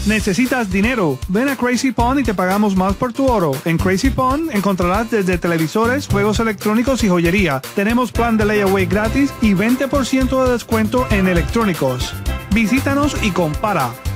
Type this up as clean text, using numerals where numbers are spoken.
¿Necesitas dinero? Ven a Crazy Pawn y te pagamos más por tu oro. En Crazy Pawn encontrarás desde televisores, juegos electrónicos y joyería. Tenemos plan de layaway gratis y 20% de descuento en electrónicos. Visítanos y compara.